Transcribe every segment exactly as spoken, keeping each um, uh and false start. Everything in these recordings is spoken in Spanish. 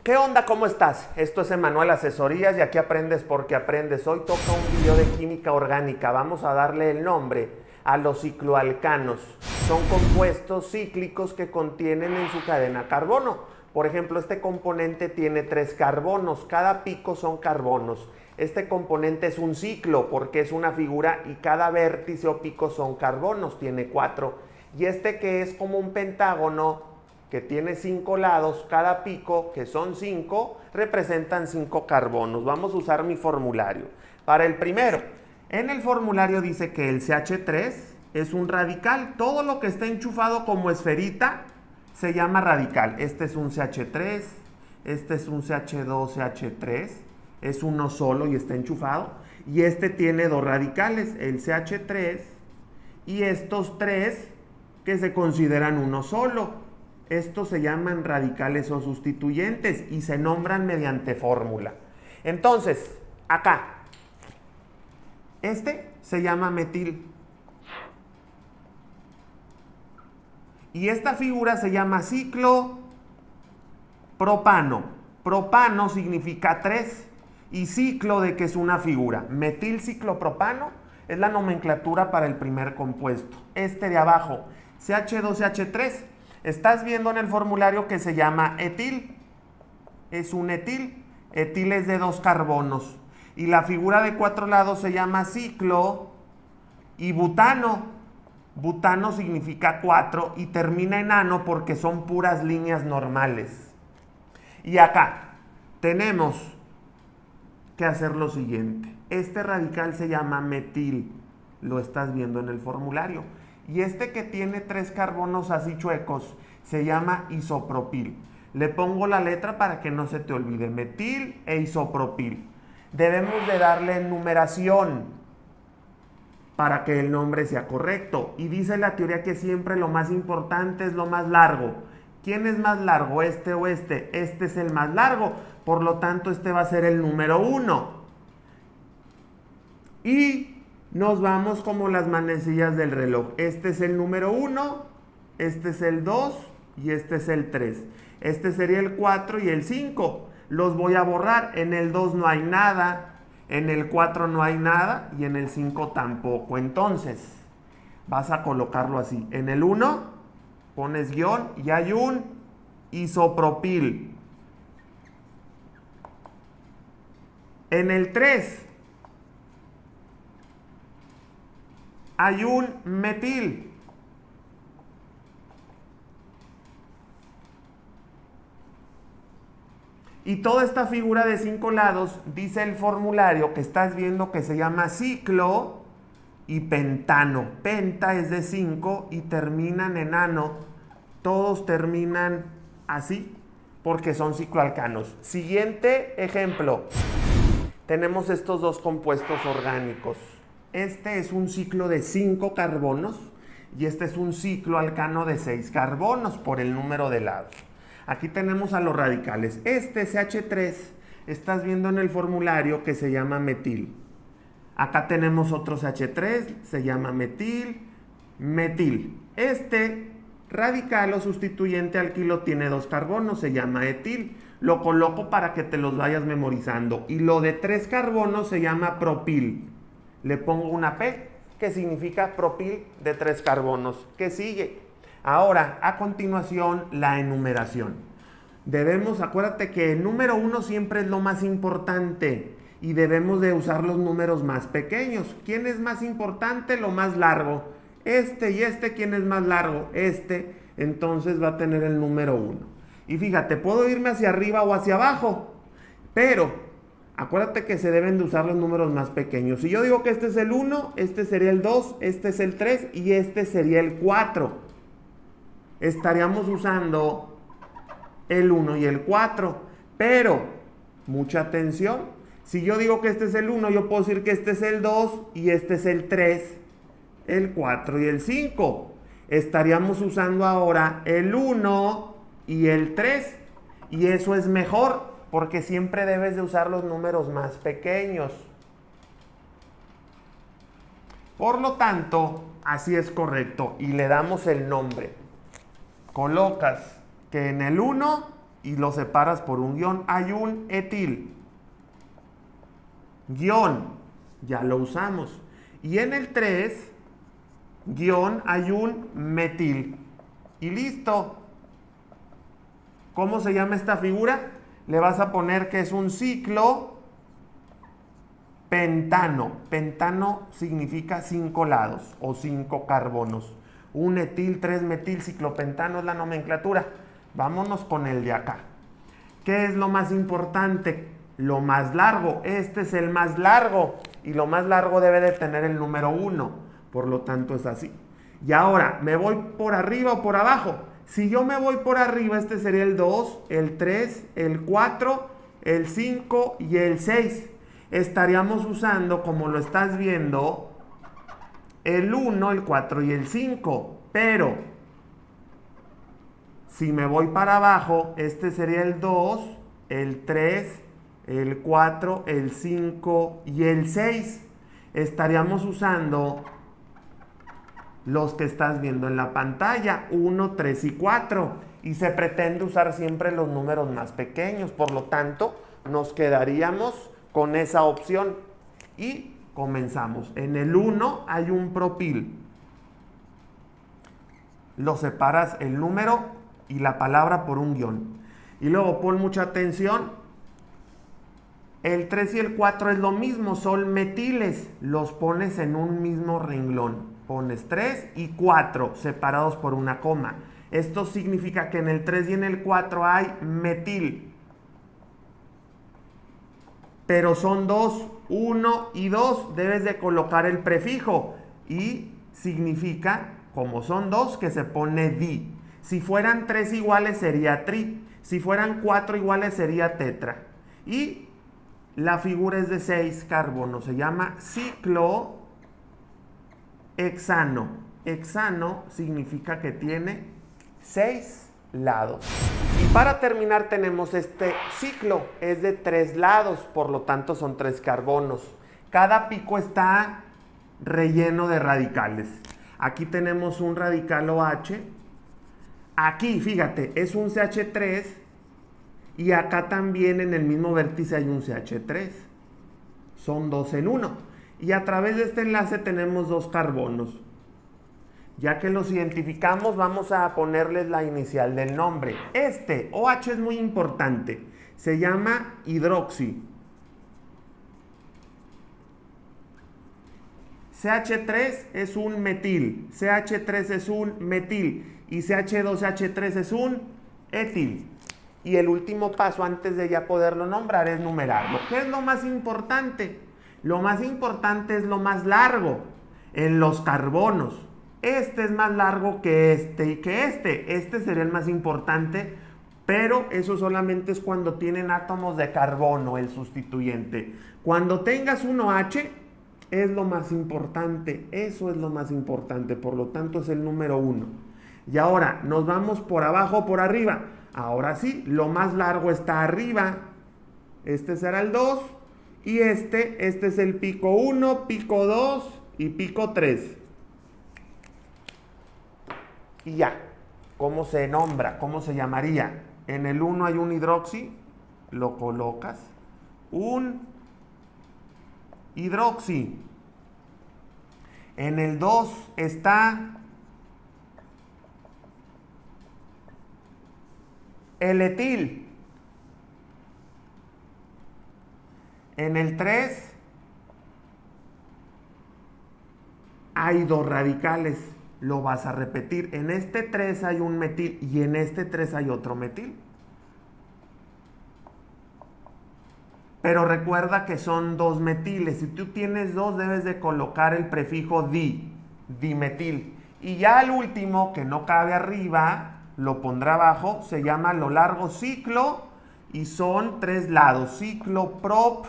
¿Qué onda? ¿Cómo estás? Esto es Emanuel Asesorías y aquí aprendes porque aprendes. Hoy toca un video de química orgánica. Vamos a darle el nombre a los cicloalcanos. Son compuestos cíclicos que contienen en su cadena carbono. Por ejemplo, este componente tiene tres carbonos. Cada pico son carbonos. Este componente es un ciclo porque es una figura y cada vértice o pico son carbonos. Tiene cuatro. Y este que es como un pentágono que tiene cinco lados, cada pico, que son cinco, representan cinco carbonos. Vamos a usar mi formulario. Para el primero, en el formulario dice que el C H tres es un radical. Todo lo que está enchufado como esferita se llama radical. Este es un C H tres, este es un C H dos C H tres, es uno solo y está enchufado. Y este tiene dos radicales, el C H tres y estos tres que se consideran uno solo. Estos se llaman radicales o sustituyentes y se nombran mediante fórmula. Entonces, acá, este se llama metil. Y esta figura se llama ciclo propano. Propano significa tres y ciclo de que es una figura. Metil ciclopropano es la nomenclatura para el primer compuesto. Este de abajo, C H dos C H tres. Estás viendo en el formulario que se llama etil. Es un etil. Etil es de dos carbonos. Y la figura de cuatro lados se llama ciclo. Y butano. Butano significa cuatro y termina en ano porque son puras líneas normales. Y acá tenemos que hacer lo siguiente. Este radical se llama metil. Lo estás viendo en el formulario. Y este que tiene tres carbonos así chuecos se llama isopropil. Le pongo la letra para que no se te olvide. Metil e isopropil. Debemos de darle numeración para que el nombre sea correcto. Y dice la teoría que siempre lo más importante es lo más largo. ¿Quién es más largo? ¿Este o este? Este es el más largo. Por lo tanto, este va a ser el número uno. Y nos vamos como las manecillas del reloj. Este es el número uno, este es el dos y este es el tres. Este sería el cuatro y el cinco. Los voy a borrar. En el dos no hay nada, en el cuatro no hay nada y en el cinco tampoco. Entonces, vas a colocarlo así. En el uno pones guión y hay un isopropil. En el tres hay un metil. Y toda esta figura de cinco lados, dice el formulario que estás viendo que se llama ciclo y pentano. Penta es de cinco y terminan en ano. Todos terminan así porque son cicloalcanos. Siguiente ejemplo. Tenemos estos dos compuestos orgánicos. Este es un ciclo de cinco carbonos y este es un ciclo alcano de seis carbonos por el número de lados. Aquí tenemos a los radicales. Este C H tres, estás viendo en el formulario que se llama metil. Acá tenemos otro C H tres, se llama metil, metil. Este radical o sustituyente alquilo tiene dos carbonos, se llama etil. Lo coloco para que te los vayas memorizando. Y lo de tres carbonos se llama propil. Le pongo una P, que significa propil de tres carbonos. ¿Qué sigue? Ahora, a continuación, la enumeración. Debemos, acuérdate que el número uno siempre es lo más importante y debemos de usar los números más pequeños. ¿Quién es más importante? Lo más largo. Este y este, ¿quién es más largo? Este, entonces va a tener el número uno. Y fíjate, puedo irme hacia arriba o hacia abajo, pero acuérdate que se deben de usar los números más pequeños. Si yo digo que este es el uno, este sería el dos, este es el tres y este sería el cuatro. Estaríamos usando el uno y el cuatro. Pero, mucha atención, si yo digo que este es el uno, yo puedo decir que este es el dos y este es el tres, el cuatro y el cinco. Estaríamos usando ahora el uno y el tres. Y eso es mejor, porque siempre debes de usar los números más pequeños. Por lo tanto, así es correcto. Y le damos el nombre. Colocas que en el uno y lo separas por un guión. Hay un etil. Guión, ya lo usamos. Y en el tres, guión, hay un metil. Y listo. ¿Cómo se llama esta figura? Le vas a poner que es un ciclo pentano. Pentano significa cinco lados o cinco carbonos. Un etil, tres metil, ciclopentano es la nomenclatura. Vámonos con el de acá. ¿Qué es lo más importante? Lo más largo. Este es el más largo. Y lo más largo debe de tener el número uno. Por lo tanto es así. Y ahora, ¿me voy por arriba o por abajo? Si yo me voy por arriba, este sería el dos, el tres, el cuatro, el cinco y el seis. Estaríamos usando, como lo estás viendo, el uno, el cuatro y el cinco. Pero, si me voy para abajo, este sería el dos, el tres, el cuatro, el cinco y el seis. Estaríamos usando los que estás viendo en la pantalla, uno, tres y cuatro. Y se pretende usar siempre los números más pequeños. Por lo tanto, nos quedaríamos con esa opción. Y comenzamos. En el uno hay un propil. Lo separas el número y la palabra por un guión. Y luego pon mucha atención. El tres y el cuatro es lo mismo, son metiles. Los pones en un mismo renglón. Pones tres y cuatro separados por una coma. Esto significa que en el tres y en el cuatro hay metil. Pero son dos, uno y dos. Debes de colocar el prefijo. Y significa, como son dos, que se pone di. Si fueran tres iguales sería tri. Si fueran cuatro iguales sería tetra. Y la figura es de seis carbonos. Se llama ciclo hexano. Hexano significa que tiene seis lados. Y para terminar tenemos este ciclo. Es de tres lados, por lo tanto son tres carbonos. Cada pico está relleno de radicales. Aquí tenemos un radical OH. Aquí, fíjate, es un C H tres. Y acá también en el mismo vértice hay un C H tres. Son dos en uno. Y a través de este enlace tenemos dos carbonos. Ya que los identificamos, vamos a ponerles la inicial del nombre. Este OH es muy importante. Se llama hidroxi. C H tres es un metil. C H tres es un metil. Y C H dos C H tres es un etil. Y el último paso antes de ya poderlo nombrar es numerarlo. ¿Qué es lo más importante? Lo más importante es lo más largo en los carbonos. Este es más largo que este y que este. Este sería el más importante, pero eso solamente es cuando tienen átomos de carbono, el sustituyente. Cuando tengas un OH, es lo más importante. Eso es lo más importante, por lo tanto es el número uno. Y ahora, nos vamos por abajo o por arriba. Ahora sí, lo más largo está arriba. Este será el dos. Y este, este es el pico uno, pico dos y pico tres. Y ya, ¿cómo se nombra? ¿Cómo se llamaría? En el uno hay un hidroxi, lo colocas. Un hidroxi. En el dos está el etil. En el tres hay dos radicales. Lo vas a repetir. En este tres hay un metil y en este tres hay otro metil. Pero recuerda que son dos metiles. Si tú tienes dos, debes de colocar el prefijo di, dimetil. Y ya el último, que no cabe arriba, lo pondrá abajo, se llama lo largo ciclo y son tres lados. Cicloprop,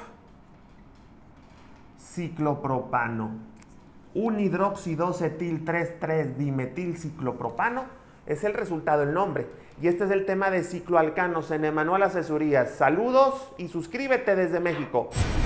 ciclopropano. Un hidroxi dos etil tres tres dimetil ciclopropano es el resultado del nombre. Y este es el tema de cicloalcanos en Emanuel Asesorías. Saludos y suscríbete desde México.